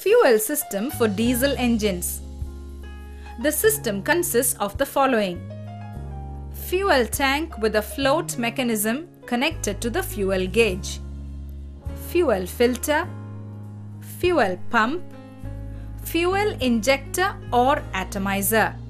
Fuel system for diesel engines. The system consists of the following: fuel tank with a float mechanism connected to the fuel gauge, fuel filter, fuel pump, fuel injector or atomizer.